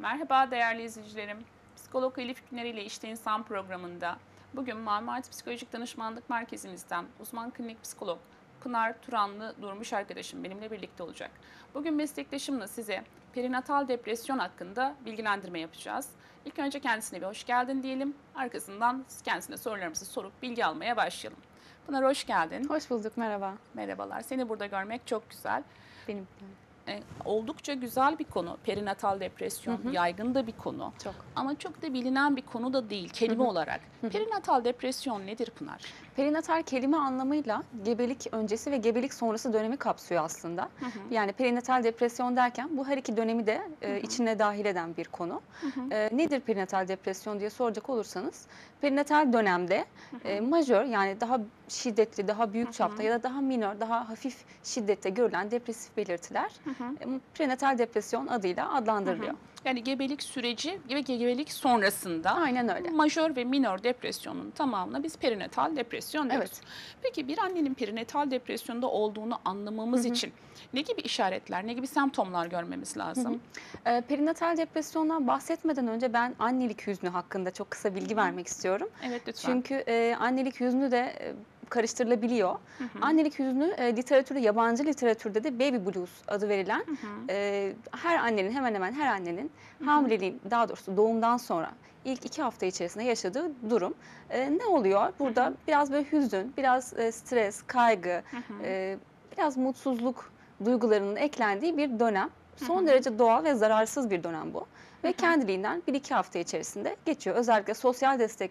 Merhaba değerli izleyicilerim. Psikolog Elif Güner ile İşte İnsan programında bugün Marmaris Psikolojik Danışmanlık Merkezimizden uzman klinik psikolog Pınar Turanlı Durmuş arkadaşım benimle birlikte olacak. Bugün meslektaşımla size perinatal depresyon hakkında bilgilendirme yapacağız. İlk önce kendisine bir hoş geldin diyelim. Arkasından kendisine sorularımızı sorup bilgi almaya başlayalım. Pınar hoş geldin. Hoş bulduk, merhaba. Merhabalar. Seni burada görmek çok güzel. Benim Oldukça güzel bir konu. Perinatal depresyon yaygın da bir konu. çok. Ama çok da bilinen bir konu da değil kelime olarak. Perinatal depresyon nedir Pınar? Perinatal kelime anlamıyla gebelik öncesi ve gebelik sonrası dönemi kapsıyor aslında. Yani perinatal depresyon derken bu her iki dönemi de içine dahil eden bir konu. Nedir perinatal depresyon diye soracak olursanız, perinatal dönemde majör yani daha şiddetli, daha büyük çapta ya da daha minör, daha hafif şiddette görülen depresif belirtiler prenatal depresyon adıyla adlandırılıyor. Yani gebelik süreci ve gebelik sonrasında Aynen öyle. majör ve minör depresyonun tamamına biz perinatal depresyon diyoruz. Evet. Peki bir annenin perinatal depresyonda olduğunu anlamamız için ne gibi işaretler, ne gibi semptomlar görmemiz lazım? Perinatal depresyondan bahsetmeden önce ben annelik hüznü hakkında çok kısa bilgi vermek istiyorum. Evet lütfen. Çünkü annelik hüznü de karıştırılabiliyor. Annelik hüznü literatürde, yabancı literatürde de baby blues adı verilen her annenin, hemen hemen her annenin hamileliğin, daha doğrusu doğumdan sonra ilk 2 hafta içerisinde yaşadığı durum. Ne oluyor? Burada biraz böyle hüzün, biraz stres, kaygı, biraz mutsuzluk duygularının eklendiği bir dönem. Son derece doğal ve zararsız bir dönem bu. Ve kendiliğinden 1-2 hafta içerisinde geçiyor. Özellikle sosyal destek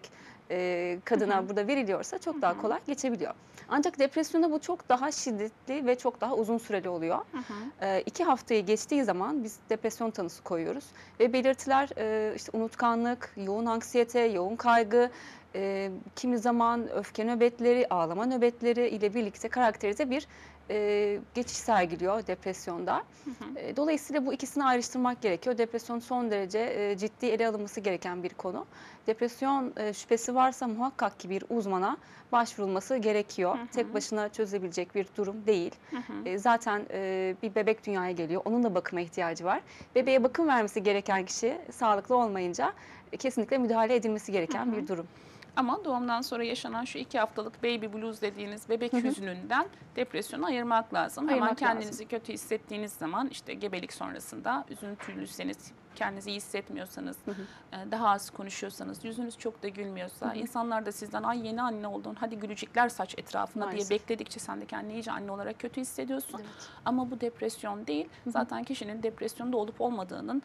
kadına burada veriliyorsa çok daha kolay geçebiliyor. Ancak depresyonda bu çok daha şiddetli ve çok daha uzun süreli oluyor. 2 haftayı geçtiği zaman biz depresyon tanısı koyuyoruz. Ve belirtiler işte unutkanlık, yoğun anksiyete, yoğun kaygı, kimi zaman öfke nöbetleri, ağlama nöbetleri ile birlikte karakterize bir geçiş sergiliyor depresyonda. Dolayısıyla bu ikisini ayrıştırmak gerekiyor. Depresyon son derece ciddi ele alınması gereken bir konu. Depresyon şüphesi varsa muhakkak ki bir uzmana başvurulması gerekiyor. Tek başına çözebilecek bir durum değil. Zaten bir bebek dünyaya geliyor. Onun da bakıma ihtiyacı var. Bebeğe bakım vermesi gereken kişi sağlıklı olmayınca kesinlikle müdahale edilmesi gereken bir durum. Ama doğumdan sonra yaşanan şu 2 haftalık baby blues dediğiniz bebek hüznünden depresyonu ayırmak lazım. Hemen Ayırmak kendinizi kötü hissettiğiniz zaman işte gebelik sonrasında üzüntülüyseniz, kendinizi iyi hissetmiyorsanız, daha az konuşuyorsanız, yüzünüz çok da gülmüyorsa, insanlar da sizden ay yeni anne oldun, hadi gülücükler saç etrafına Maalesef. diye bekledikçe sen de kendini iyice anne olarak kötü hissediyorsun. Evet. Ama bu depresyon değil. Zaten kişinin depresyonda olup olmadığının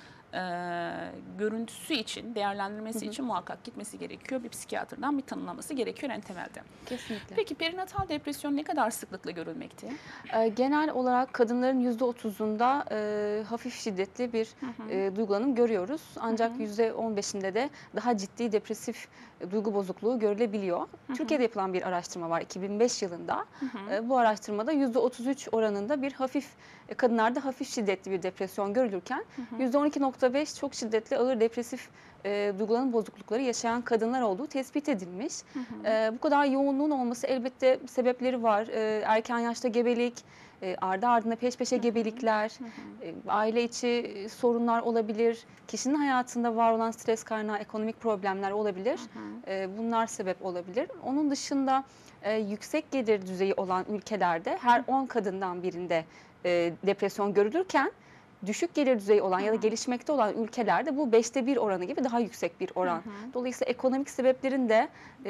görüntüsü için, değerlendirmesi için muhakkak gitmesi gerekiyor. Bir psikiyatrdan bir tanımlaması gerekiyor en temelde. Kesinlikle. Peki perinatal depresyon ne kadar sıklıkla görülmekte? Genel olarak kadınların %30'unda hafif şiddetli bir duygulanım görüyoruz. Ancak %15'inde de daha ciddi depresif duygu bozukluğu görülebiliyor. Türkiye'de yapılan bir araştırma var 2005 yılında. Bu araştırmada %33 oranında bir kadınlarda hafif şiddetli bir depresyon görülürken %12,5 çok şiddetli ağır depresif duygulanım bozuklukları yaşayan kadınlar olduğu tespit edilmiş. Bu kadar yoğunluğun olması elbette sebepleri var. Erken yaşta gebelik, ardı ardına peş peşe gebelikler, aile içi sorunlar olabilir, kişinin hayatında var olan stres kaynağı ekonomik problemler olabilir. Bunlar sebep olabilir. Onun dışında yüksek gelir düzeyi olan ülkelerde her 10 kadından birinde depresyon görülürken düşük gelir düzeyi olan ya da gelişmekte olan ülkelerde bu 5'te 1 oranı gibi daha yüksek bir oran. Dolayısıyla ekonomik sebeplerin de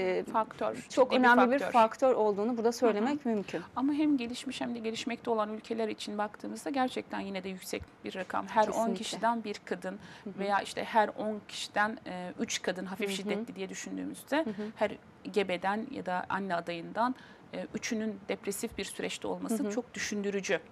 çok önemli bir faktör olduğunu burada söylemek mümkün. Ama hem gelişmiş hem de gelişmekte olan ülkeler için baktığımızda gerçekten yine de yüksek bir rakam. Her 10 kişiden bir kadın veya işte her 10 kişiden 3 kadın hafif şiddetli diye düşündüğümüzde her gebeden ya da anne adayından üçünün depresif bir süreçte olması çok düşündürücü.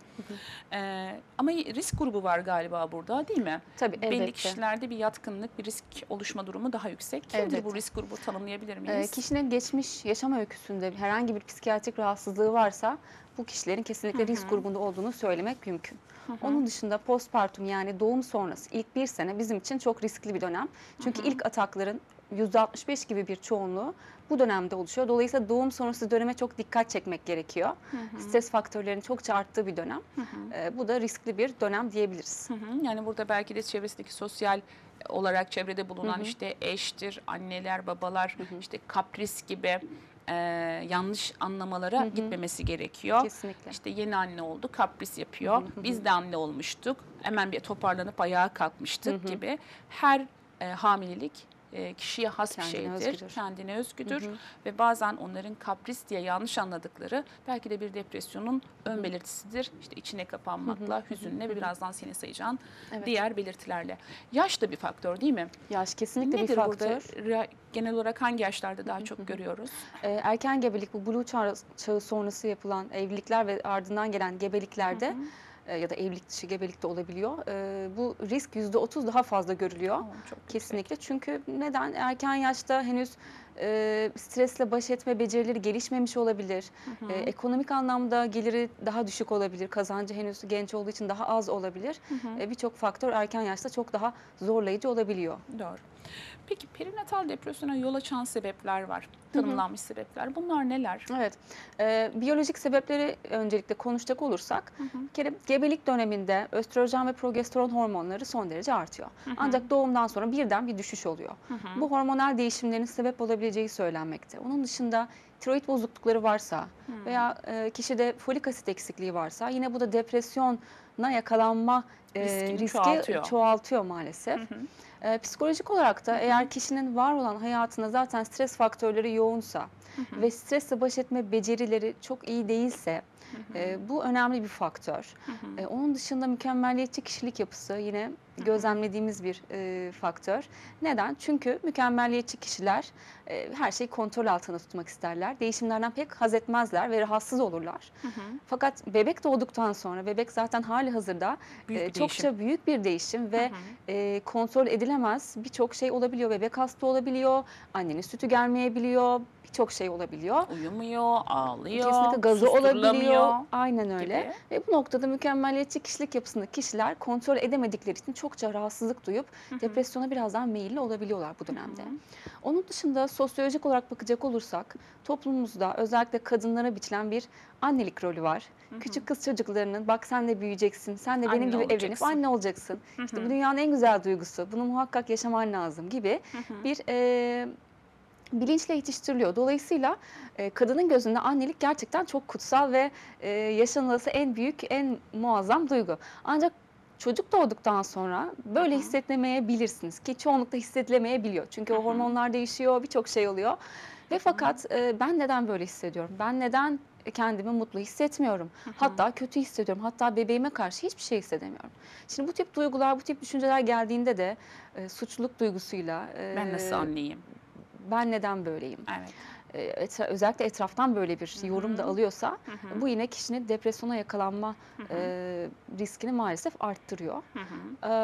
Ama risk grubu var galiba burada değil mi? Tabii elbette. Belli kişilerde bir yatkınlık, bir risk oluşma durumu daha yüksek. Kimdir bu risk grubu, tanımlayabilir miyiz? Kişinin geçmiş yaşam öyküsünde herhangi bir psikiyatrik rahatsızlığı varsa bu kişilerin kesinlikle risk grubunda olduğunu söylemek mümkün. Onun dışında postpartum yani doğum sonrası ilk 1 sene bizim için çok riskli bir dönem. Çünkü ilk atakların %65 gibi bir çoğunluğu bu dönemde oluşuyor. Dolayısıyla doğum sonrası döneme çok dikkat çekmek gerekiyor. Stres faktörlerinin çokça arttığı bir dönem. Bu da riskli bir dönem diyebiliriz. Yani burada belki de çevresindeki sosyal olarak çevrede bulunan Hı hı. işte eştir, anneler, babalar, Hı hı. işte kapris gibi yanlış anlamalara Hı hı. gitmemesi gerekiyor. Kesinlikle. İşte yeni anne oldu, kapris Hı yapıyor. hı. Hı hı. Biz de anne olmuştuk, hemen bir toparlanıp ayağa Hı kalkmıştık hı. gibi. Her hamilelik kişiye has bir Kendine şeydir, özgüdür. kendine Hı özgüdür hı. ve bazen onların kapris diye yanlış anladıkları belki de bir depresyonun Hı ön hı. belirtisidir. İşte içine Hı hı. kapanmakla, Hı hı. hüzünle Hı ve hı. birazdan senin sayacağın Evet. diğer belirtilerle. Yaş da bir faktör değil mi? Yaş kesinlikle bir Nedir burada faktör. genel olarak hangi yaşlarda daha çok görüyoruz? Erken gebelik, bu blue çağı sonrası yapılan evlilikler ve ardından gelen Hı gebeliklerde hı. ya da evlilik dışı gebelik de olabiliyor. Bu risk %30 daha fazla görülüyor. Oo, çok Kesinlikle. yüksek. Çünkü neden? Erken yaşta henüz stresle baş etme becerileri gelişmemiş olabilir. Hı hı. Ekonomik anlamda geliri daha düşük olabilir. Kazancı henüz genç olduğu için daha az olabilir. Hı hı. Birçok faktör erken yaşta çok daha zorlayıcı olabiliyor. Doğru. Peki perinatal depresyona yol açan sebepler var. Hı hı. Tanımlanmış sebepler. Bunlar neler? Evet, biyolojik sebepleri öncelikle konuşacak olursak, Hı hı. bir kere gebelik döneminde östrojen ve progesteron hormonları son derece artıyor. Hı hı. Ancak doğumdan sonra birden bir düşüş oluyor. Hı hı. Bu hormonal değişimlerin sebep olabileceği söylenmekte. Onun dışında tiroid bozuklukları varsa Hı. veya kişide folik asit eksikliği varsa yine bu da depresyona yakalanma Riskini riski çoğaltıyor. çoğaltıyor Hı maalesef. hı. Psikolojik olarak Hı da hı. eğer kişinin var olan hayatında zaten stres faktörleri yoğunsa Hı hı. ve stresle baş etme becerileri çok iyi değilse Hı hı. bu önemli bir faktör. Hı hı. Onun dışında mükemmeliyetçi kişilik yapısı yine gözlemlediğimiz bir faktör. Neden? Çünkü mükemmeliyetçi kişiler her şeyi kontrol altında tutmak isterler. Değişimlerden pek haz etmezler ve rahatsız olurlar. Hı hı. Fakat bebek doğduktan sonra bebek zaten hali hazırda Büyük bir değişim. çokça büyük bir değişim Hı ve hı. kontrol edilemez birçok şey olabiliyor. Bebek hasta olabiliyor, annenin sütü gelmeyebiliyor, birçok şey olabiliyor. Uyumuyor, ağlıyor, Kesinlikle gazı olabiliyor. susturulamıyor Aynen öyle. gibi. Ve bu noktada mükemmeliyetçi kişilik yapısındaki kişiler kontrol edemedikleri için çokça rahatsızlık duyup Hı hı. depresyona biraz daha meyilli olabiliyorlar bu Hı dönemde. hı. Onun dışında sosyolojik olarak bakacak olursak toplumumuzda özellikle kadınlara biçilen bir annelik rolü var. Hı hı. Küçük kız çocuklarının bak sen de büyüyeceksin, sen de benim Anne gibi evlenip olacaksın. anne olacaksın. Hı İşte bu hı. dünyanın en güzel duygusu, bunu muhakkak yaşaman lazım gibi Hı hı. bir bilinçle yetiştiriliyor. Dolayısıyla kadının gözünde annelik gerçekten çok kutsal ve yaşanılası en büyük, en muazzam duygu. Ancak çocuk doğduktan sonra Hı böyle hı. hissetmeyebilirsiniz ki çoğunlukla hissedilemeyebiliyor. Çünkü Hı o hı. hormonlar değişiyor, birçok şey oluyor. Ve fakat ben neden böyle hissediyorum? Ben neden kendimi mutlu hissetmiyorum? Hı hı. Hatta kötü hissediyorum. Hatta bebeğime karşı hiçbir şey hissedemiyorum. Şimdi bu tip duygular, bu tip düşünceler geldiğinde de suçluluk duygusuyla Ben nasıl anneyim? ben neden böyleyim? Evet. Özellikle etraftan böyle bir Hı yorum da hı. alıyorsa Hı hı. bu yine kişinin depresyona yakalanma Hı hı. riskini maalesef arttırıyor. Hı hı.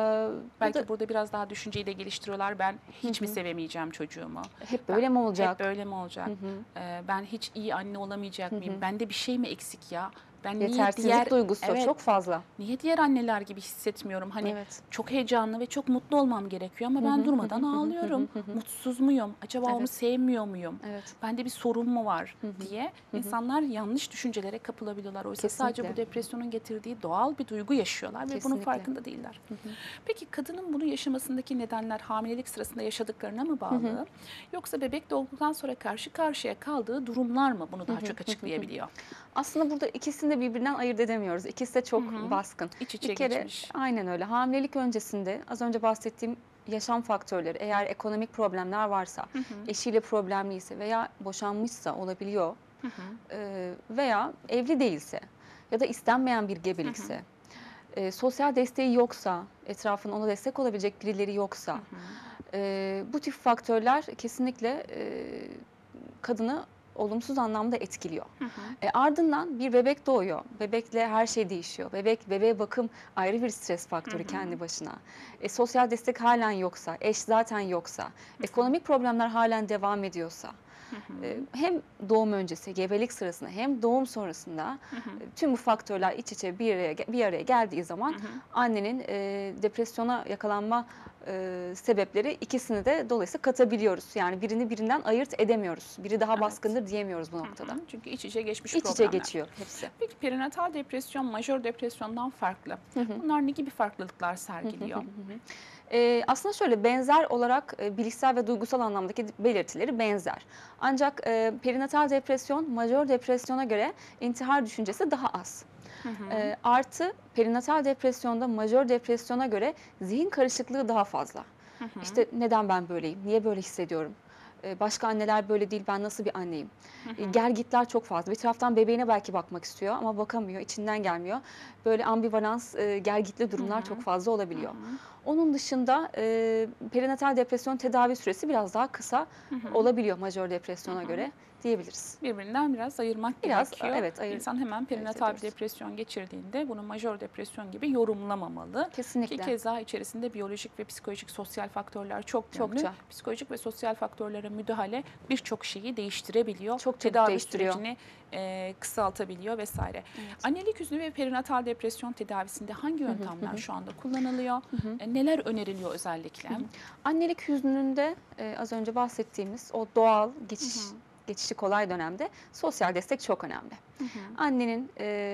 Bu da Belki burada biraz daha düşünceyi de geliştiriyorlar. Ben hı hiç mi hı, sevemeyeceğim çocuğumu? hep Ben böyle mi hep olacak? böyle mi Hı olacak? hı, Ben hiç iyi anne hı olamayacak mıyım? hı. Bende bir şey mi eksik ya? Ben niye diğer Yetersizlik duygusu evet çok fazla. niye diğer anneler gibi hissetmiyorum? Hani Evet. çok heyecanlı ve çok mutlu olmam gerekiyor ama Hı ben hı, hı durmadan hı, hı hı, hı hı, ağlıyorum. hı hı. Mutsuz muyum? Acaba onu Evet, sevmiyor muyum? evet. Bende bir sorun mu var Hı hı, diye hı hı. insanlar yanlış düşüncelere kapılabiliyorlar. Oysa sadece bu Kesinlikle, depresyonun getirdiği doğal bir duygu yaşıyorlar ve bunun kesinlikle. farkında değiller. Hı hı, Peki kadının bunu yaşamasındaki nedenler hamilelik sırasında yaşadıklarına mı hı hı, bağlı? Yoksa bebek doğduktan sonra karşı karşıya kaldığı durumlar mı bunu hı daha hı, çok hı hı, hı. açıklayabiliyor? Aslında burada ikisini de birbirinden ayırt edemiyoruz. İkisi de Hı çok hı. baskın. İç Bir içe kere geçmiş. aynen öyle. Hamilelik öncesinde az önce bahsettiğim yaşam faktörleri eğer ekonomik problemler varsa, Hı hı. eşiyle problemliyse veya boşanmışsa olabiliyor Hı hı. veya evli değilse ya da istenmeyen bir Hı hı. gebelikse, sosyal desteği yoksa, etrafında ona destek olabilecek birileri Hı yoksa, hı. bu tip faktörler kesinlikle kadını olumsuz anlamda etkiliyor. Hı hı. Ardından bir bebek doğuyor. Bebekle her şey değişiyor. Bebeğe bakım ayrı bir stres Hı faktörü hı. kendi başına. Sosyal destek halen yoksa, eş zaten yoksa, Hı hı. ekonomik problemler halen devam ediyorsa, Hı hı. hem doğum öncesi, gebelik sırasında hem doğum sonrasında Hı hı. tüm bu faktörler iç içe bir araya geldiği zaman Hı hı. annenin depresyona yakalanma sebepleri ikisini de dolayısıyla katabiliyoruz. Yani birini birinden ayırt edemiyoruz. Biri daha Evet. baskındır diyemiyoruz bu Hı noktada. hı. Çünkü iç içe geçmiş İç içe problemler. geçiyor hepsi. Peki perinatal depresyon majör depresyondan farklı. Hı hı. Bunlar ne gibi farklılıklar Hı hı, hı sergiliyor? hı, hı. Aslında şöyle benzer olarak bilişsel ve duygusal anlamdaki belirtileri benzer. Ancak perinatal depresyon majör depresyona göre intihar düşüncesi daha az. Hı hı. Artı perinatal depresyonda majör depresyona göre zihin karışıklığı daha fazla. Hı hı. İşte neden ben böyleyim? Niye böyle hissediyorum? Başka anneler böyle değil, ben nasıl bir anneyim? Hı hı. Gergitler çok fazla. Bir taraftan bebeğine belki bakmak istiyor ama bakamıyor, içinden gelmiyor. Böyle ambivalans, gergitli Hı durumlar çok hı. fazla Hı olabiliyor. hı. Onun dışında perinatal depresyon tedavi süresi biraz daha kısa Hı hı. olabiliyor majör Hı depresyona hı. göre diyebiliriz. Birbirinden biraz ayırmak Biraz gerekiyor. evet İnsan hemen ayırt perinatal bir ediyoruz. depresyon geçirdiğinde bunu majör depresyon gibi yorumlamamalı. Ki Kesinlikle. keza içerisinde biyolojik ve psikolojik sosyal faktörler çok yönlü. Çokça. Psikolojik ve sosyal faktörlere müdahale birçok şeyi değiştirebiliyor. Çok çabuk Tedavi değiştiriyor. sürecini kısaltabiliyor vesaire. Evet. Annelik hüznü ve perinatal depresyon tedavisinde hangi Hı hı, hı yöntemler hı. şu anda kullanılıyor? Hı hı. Neler öneriliyor özellikle? Hı hı. Annelik hüznünde az önce bahsettiğimiz o doğal Hı hı. geçişi kolay dönemde sosyal destek çok önemli. Hı hı. Annenin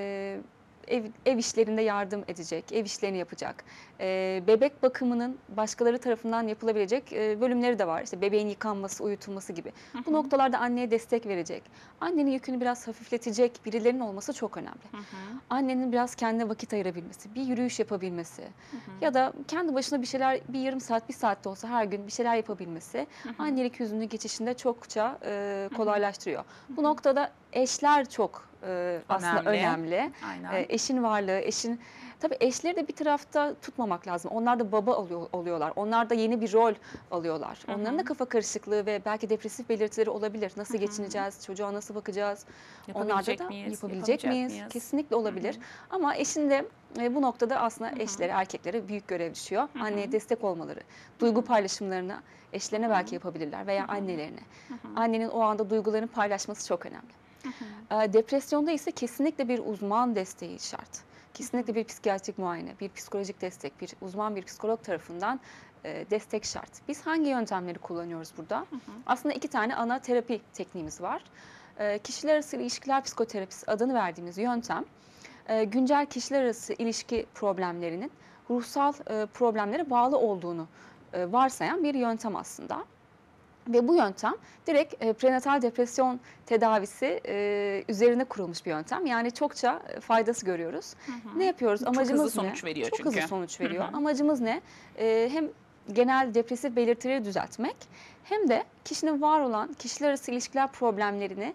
ev işlerinde yardım edecek, ev işlerini yapacak. Bebek bakımının başkaları tarafından yapılabilecek bölümleri de var. İşte bebeğin yıkanması, uyutulması gibi. Hı Bu hı. noktalarda anneye destek verecek. Annenin yükünü biraz hafifletecek birilerinin olması çok önemli. Hı hı. Annenin biraz kendine vakit ayırabilmesi, bir yürüyüş yapabilmesi Hı hı. ya da kendi başına bir şeyler, bir yarım saat, bir saatte olsa her gün bir şeyler yapabilmesi Hı hı. annelik hüznü geçişinde çokça Hı hı. kolaylaştırıyor. Bu noktada eşler çok aslında Önemli. önemli. Aynen. Eşin varlığı, tabii eşleri de bir tarafta tutmamak lazım. Onlar da baba oluyorlar. Onlar da yeni bir rol alıyorlar. Hı Onların da hı. kafa karışıklığı ve belki depresif belirtileri olabilir. Hı Nasıl hı. geçineceğiz, çocuğa nasıl bakacağız? Onlarda Yapabilecek da miyiz, yapabilecek yapamayacak miyiz? mıyız? Kesinlikle Hı hı. olabilir. Ama eşin de bu noktada aslında Hı hı. eşlere, erkeklere büyük görev düşüyor. Hı Anneye hı. destek olmaları, Hı hı. duygu paylaşımlarını Hı eşlerine belki hı. yapabilirler Hı veya hı. annelerine. Hı hı. Annenin o anda duygularını paylaşması çok önemli. Hı hı. Depresyonda ise kesinlikle bir uzman desteği şart. Hı hı. Kesinlikle bir psikiyatrik muayene, bir psikolojik destek, bir uzman bir psikolog tarafından destek şart. Biz hangi yöntemleri kullanıyoruz burada? Hı hı. Aslında 2 tane ana terapi tekniğimiz var. Kişiler arası ilişkiler psikoterapisi adını verdiğimiz yöntem, güncel kişiler arası ilişki problemlerinin ruhsal problemlere bağlı olduğunu varsayan bir yöntem aslında. Ve bu yöntem direkt prenatal depresyon tedavisi üzerine kurulmuş bir yöntem. Yani çokça faydası görüyoruz. Hı Ne hı. yapıyoruz? Çok hızlı Amacımız ne? sonuç veriyor Çok hızlı çünkü. sonuç Hı veriyor. hı. Amacımız ne? Hem genel depresif belirtileri düzeltmek hem de kişinin var olan kişiler arası ilişkiler problemlerini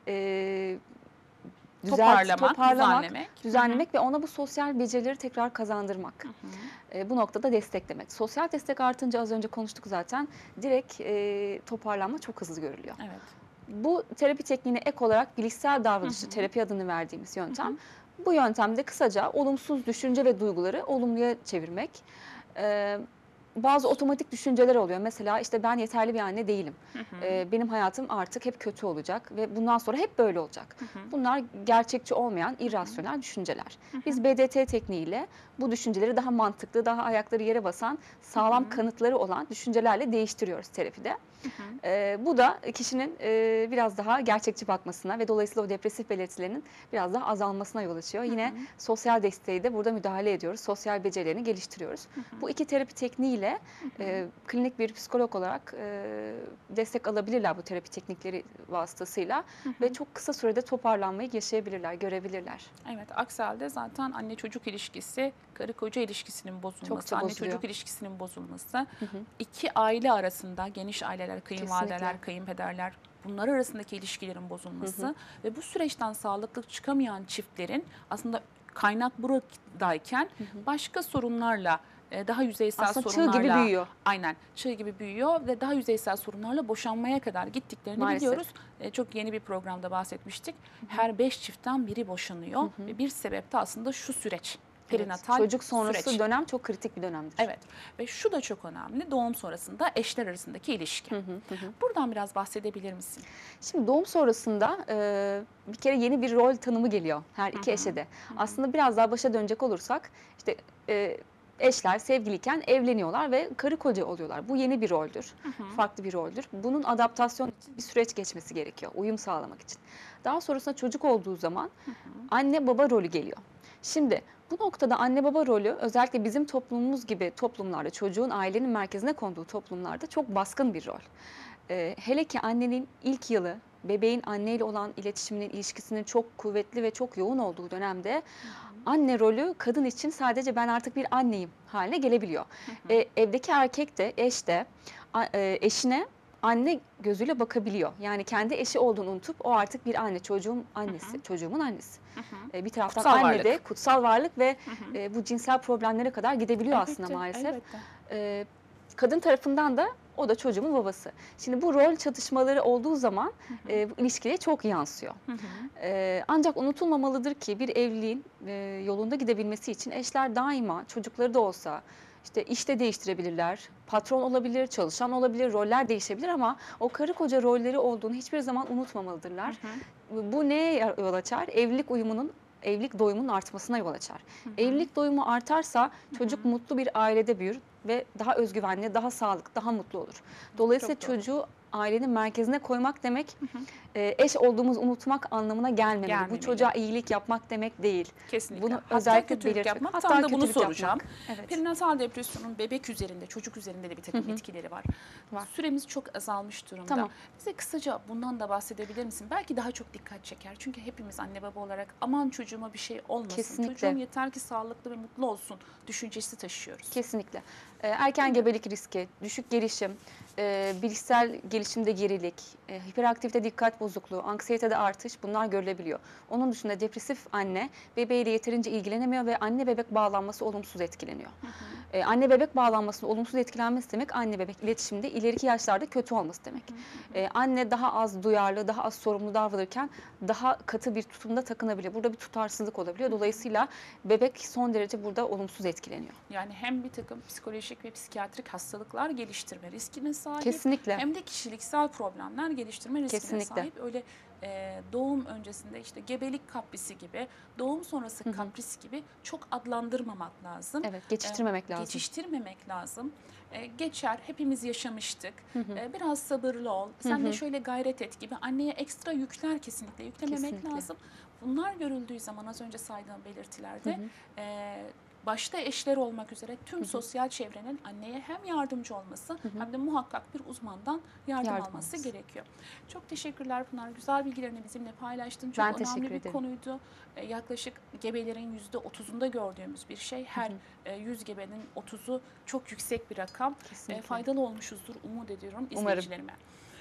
e, Toparlamak, toparlamak, düzenlemek. Hı hı. düzenlemek ve ona bu sosyal becerileri tekrar kazandırmak. Hı hı. Bu noktada desteklemek. Sosyal destek artınca az önce konuştuk zaten. Direkt toparlanma çok hızlı görülüyor. Evet. Bu terapi tekniğine ek olarak bilişsel Hı davranışçı hı. terapi adını verdiğimiz Hı yöntem. hı. Bu yöntemde kısaca olumsuz düşünce ve duyguları olumluya çevirmek. Eee, Bazı otomatik düşünceler oluyor. Mesela işte ben yeterli bir anne değilim. Hı hı. Benim hayatım artık hep kötü olacak ve bundan sonra hep böyle olacak. Hı hı. Bunlar gerçekçi olmayan Hı hı. irrasyonel düşünceler. Hı hı. Biz BDT tekniğiyle bu düşünceleri daha mantıklı, daha ayakları yere basan, Hı sağlam hı. kanıtları olan düşüncelerle değiştiriyoruz terapide. Hı hı. Bu da kişinin biraz daha gerçekçi bakmasına ve dolayısıyla o depresif belirtilerinin biraz daha azalmasına yol açıyor. Hı hı. Yine sosyal desteği de burada müdahale ediyoruz. Sosyal becerilerini geliştiriyoruz. Hı hı. Bu iki terapi tekniğiyle Hı hı. klinik bir psikolog olarak destek alabilirler bu terapi teknikleri vasıtasıyla Hı ve hı. çok kısa sürede toparlanmayı yaşayabilirler, görebilirler. Evet, aksi halde zaten anne çocuk ilişkisi, karı koca ilişkisinin bozulması, Çokça anne bozuluyor. çocuk ilişkisinin bozulması, Hı hı. iki aile arasında geniş aileler, Kesinlikle. kayınvalideler, kayınpederler bunlar arasındaki ilişkilerin Hı hı. bozulması ve bu süreçten sağlıklı çıkamayan çiftlerin aslında kaynak buradayken Hı hı. başka sorunlarla daha yüzeysel Aslında çığ gibi sorunlarla büyüyor aynen çığ gibi büyüyor ve daha yüzeysel sorunlarla boşanmaya kadar gittiklerini maalesef. biliyoruz. Çok yeni bir programda bahsetmiştik. Hı hı. Her 5 çiftten biri boşanıyor Hı hı. ve bir sebep de aslında şu süreç. Evet. Perinatal Çocuk sonrası süreç. dönem çok kritik bir dönemdir. Evet ve şu da çok önemli. Doğum sonrasında eşler arasındaki ilişki. Hı hı, hı hı. Buradan biraz bahsedebilir misin? Şimdi doğum sonrasında bir kere yeni bir rol tanımı geliyor her Hı iki hı. eşe de. Hı hı. Aslında biraz daha başa dönecek olursak işte eşler sevgiliyken evleniyorlar ve karı koca oluyorlar. Bu yeni bir roldür. Hı hı. Farklı bir roldür. Bunun adaptasyon için bir süreç geçmesi gerekiyor. Uyum sağlamak için. Daha sonrasında çocuk olduğu zaman Hı hı. anne baba rolü geliyor. Şimdi bu noktada anne baba rolü özellikle bizim toplumumuz gibi toplumlarda, çocuğun ailenin merkezine konduğu toplumlarda çok baskın bir rol. Hele ki annenin ilk yılı, bebeğin anneyle olan iletişiminin, ilişkisinin çok kuvvetli ve çok yoğun olduğu dönemde anne rolü kadın için sadece ben artık bir anneyim haline gelebiliyor. Evdeki erkek de, eş de eşine anne gözüyle bakabiliyor. Yani kendi eşi olduğunu unutup o artık bir anne, çocuğum annesi, çocuğumun annesi. Bir taraftan Kutsal anne de varlık. kutsal varlık ve bu cinsel problemlere kadar gidebiliyor aslında Elbette, maalesef. elbette. Kadın tarafından da o da çocuğumun babası. Şimdi bu rol çatışmaları olduğu zaman bu ilişkiye çok yansıyor. Ancak unutulmamalıdır ki bir evliliğin yolunda gidebilmesi için eşler daima çocukları da olsa işte işte değiştirebilirler, patron olabilir, çalışan olabilir, roller değişebilir ama o karı koca rolleri olduğunu hiçbir zaman unutmamalıdırlar. Bu neye yol açar? Evlilik doyumunun artmasına yol açar. Evlilik doyumu artarsa çocuk mutlu bir ailede büyür ve daha özgüvenli, daha sağlıklı, daha mutlu olur. Dolayısıyla Çok doğru. çocuğu ailenin merkezine koymak demek eş olduğumuzu unutmak anlamına gelmemeli. Gelmemeli. Bu çocuğa iyilik yapmak demek değil. Kesinlikle. Bunu Hatta özellikle kötülük belirtmek. yapmak. Hatta Tam da bunu kötülük soracağım. yapmak. Evet. Perinatal depresyonun bebek üzerinde, çocuk üzerinde de bir takım etkileri var. Var. Süremiz çok azalmış durumda. Tamam. Bize kısaca bundan da bahsedebilir misin? Belki daha çok dikkat çeker. Çünkü hepimiz anne baba olarak aman çocuğuma bir şey olmasın. Kesinlikle. Çocuğum yeter ki sağlıklı ve mutlu olsun düşüncesi taşıyoruz. Kesinlikle. Erken gebelik riski, düşük gelişim, bilişsel gelişimde gerilik, hiperaktivite dikkat bozukluğu, anksiyetede artış bunlar görülebiliyor. Onun dışında depresif anne bebeğiyle yeterince ilgilenemiyor ve anne bebek bağlanması olumsuz etkileniyor. Anne bebek bağlanmasının olumsuz etkilenmesi demek anne bebek iletişimde ileriki yaşlarda kötü olması demek. Anne daha az duyarlı, daha az sorumlu davranırken daha katı bir tutumda takınabiliyor. Burada bir tutarsızlık olabiliyor. Dolayısıyla bebek son derece burada olumsuz etkileniyor. Yani hem bir takım psikolojik ve psikiyatrik hastalıklar geliştirme riskine sahip. Kesinlikle. Hem de kişiliksel problemler geliştirme riskine Kesinlikle. sahip. Öyle doğum öncesinde işte gebelik kaprisi gibi, doğum sonrası kapris gibi çok adlandırmamak lazım. Evet, geçiştirmemek lazım. Geçiştirmemek lazım. Geçer, hepimiz yaşamıştık. Biraz sabırlı ol, sen de şöyle gayret et gibi anneye ekstra yükler kesinlikle yüklememek Kesinlikle. lazım. Bunlar görüldüğü zaman az önce saydığım belirtilerde başta eşler olmak üzere tüm sosyal çevrenin anneye hem yardımcı olması hem de muhakkak bir uzmandan yardım alması gerekiyor. Çok teşekkürler Pınar. Güzel bilgilerini bizimle paylaştın. Çok Ben önemli teşekkür bir ederim. konuydu. Yaklaşık gebelerin %30'unda gördüğümüz bir şey. Her 100 gebenin 30'u çok yüksek bir rakam. Kesinlikle. Faydalı olmuşuzdur umut ediyorum izleyicilerime.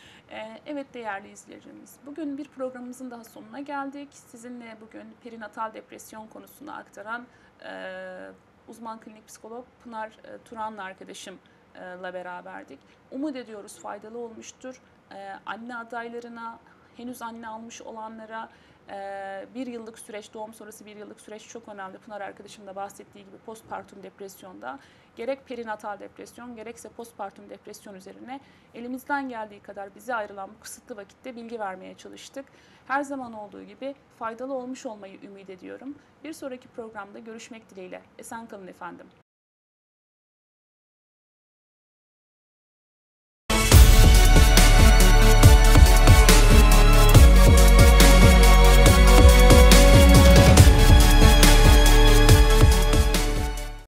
Evet değerli izleyicilerimiz, bugün bir programımızın daha sonuna geldik. Sizinle bugün perinatal depresyon konusunu aktaran uzman klinik psikolog Pınar Turan'la arkadaşımla beraberdik. Umut ediyoruz faydalı olmuştur. Anne adaylarına, henüz anne almış olanlara bir yıllık süreç, doğum sonrası bir yıllık süreç çok önemli. Pınar arkadaşım da bahsettiği gibi postpartum depresyonda gerek perinatal depresyon gerekse postpartum depresyon üzerine elimizden geldiği kadar bize ayrılan bu kısıtlı vakitte bilgi vermeye çalıştık. Her zaman olduğu gibi faydalı olmuş olmayı ümit ediyorum. Bir sonraki programda görüşmek dileğiyle. Esen kalın efendim.